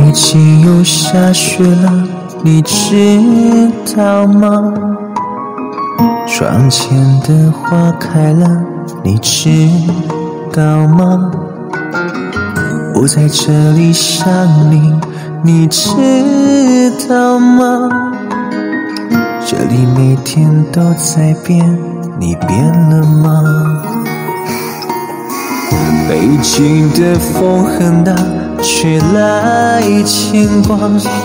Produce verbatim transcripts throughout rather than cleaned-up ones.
北京又下雪了，你知道吗？窗前的花开了，你知道吗？我在这里想你，你知道吗？这里每天都在变，你变了吗？北京的风很大，吹来牵挂，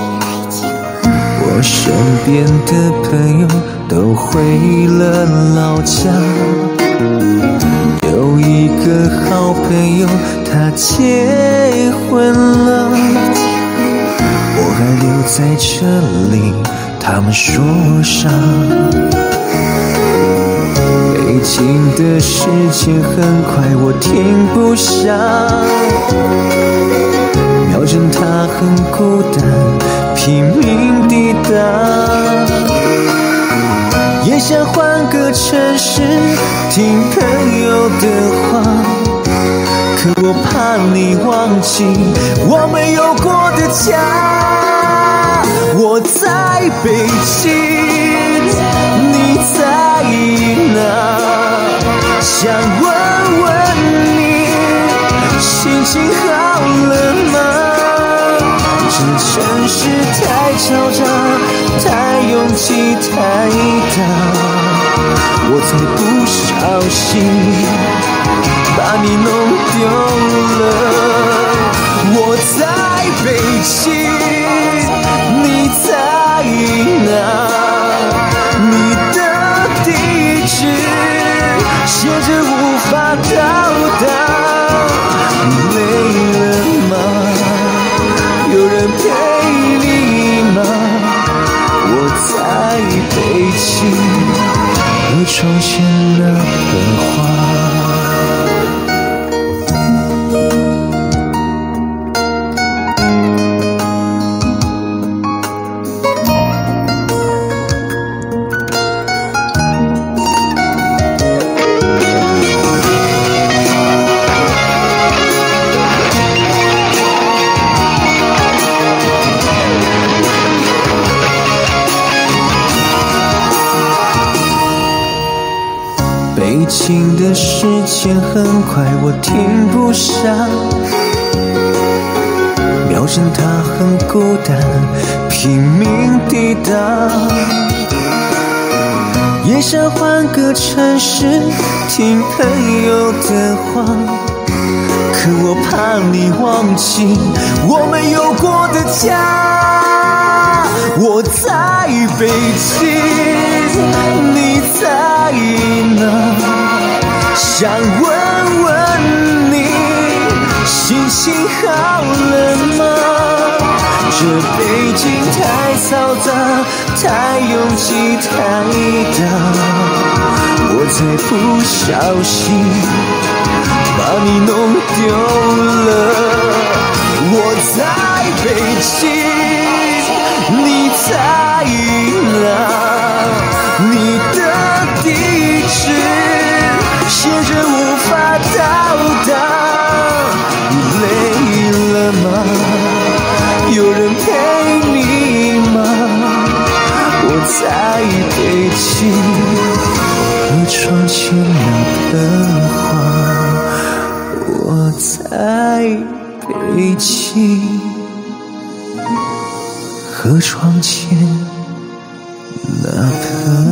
我身边的朋友都回了老家，有一个好朋友他结婚了，我还留在这里，他们说傻。北京的时间很快，我停不下，秒针它很孤单，拼命抵达，也想换个城市听朋友的话，可我怕你忘记我们有过的家。我在北京，你在哪？想问问你，心情好了吗？这城市太嘈杂，太拥挤，太大，我才不小心把你弄丢了。我在北京，你在哪？你的地址写着无法到达，你累了吗？有人陪你吗？我在北京，和窗前那盆花。北京的时间很快，我停不下，秒针它很孤单，拼命抵达，也想换个城市听朋友的话，可我怕你忘记我们有过的家。我在北京，你在哪？想问问你，心情好了吗？这北京太嘈杂，太拥挤，太大，我才不小心把你弄丢了。我在北京，你在哪？你的地址写着无法到达，你累了吗？有人陪你吗？我在北京，和窗前那盆花。我在北京，和窗前那盆